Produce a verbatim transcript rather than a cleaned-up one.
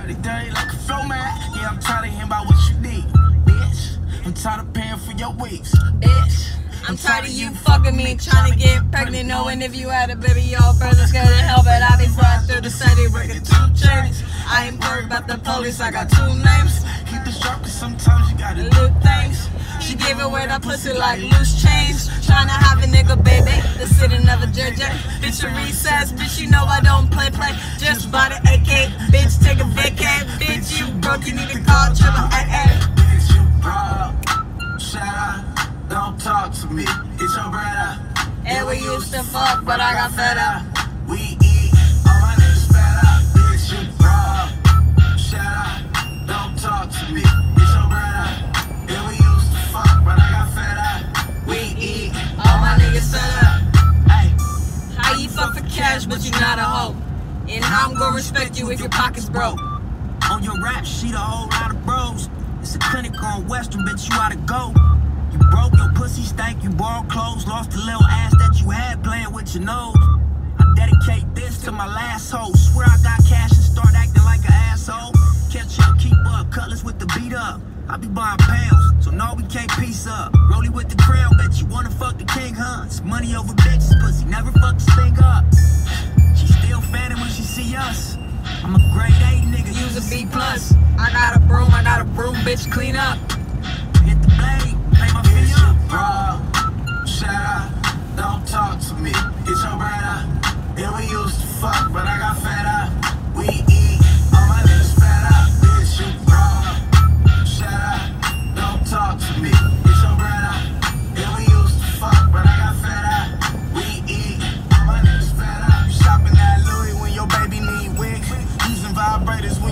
dirty, dirty like a flow man. Yeah, I'm tired of hearing about what you need, bitch. I'm tired of paying for your weeks, bitch. I'm tired of you fucking me, trying to get pregnant, knowing if you had a baby, your brother's gonna help it. I be flying through the city, working two chains. I ain't worried about the police, I got two names. Keep it sharp, cause sometimes you gotta Little things. She gave away that pussy like loose change. Trying to have a nigga, baby, the city never judge it. Bitch, a recess, bitch, you know I don't play, play. Just bought an A K, bitch, take a vacay. Bitch, you broke, you need to call triple A A. Bitch, you broke, shut up. Don't talk to me, it's your brother. And we used to fuck, but I got fed up. We eat, all my niggas fed up. Bitch, you broke, shut up. Don't talk to me, it's your brother. And we used to fuck, but I got fed up. We eat, All my niggas fed up. Ay, how you fuck for cash, but you not a hoe? And how I'm gonna respect you if your pocket's broke? on your rap sheet, a whole lot of bros. It's a clinic on Western, bitch, you oughta go. You broke, your pussy stank, you borrowed clothes, lost the little ass that you had playing with your nose. I dedicate this to my last hoe. Swear I got cash and start acting like an asshole. Catch up, keep up, cutlass with the beat up. I be buying pounds, so no, we can't piece up. Rollie with the crown, bitch, you wanna fuck the king, huh? It's money over bitches, pussy, never fuck this thing up. She still fanning when she see us. I'm a grade A nigga, Use a B plus. I got a broom, I got a broom, bitch, clean up. hit the blade, pay my fee up. Bro, shut up, don't talk to me, it's your brother. Yeah, we used to fuck, but I got fed up. We eat, all my niggas fed up. Bitch, you bro, shut up, don't talk to me, it's your brother. Yeah, we used to fuck, but I got fed up. We eat, all my niggas fed up. You shopping at Louis when your baby need wigs, using vibrators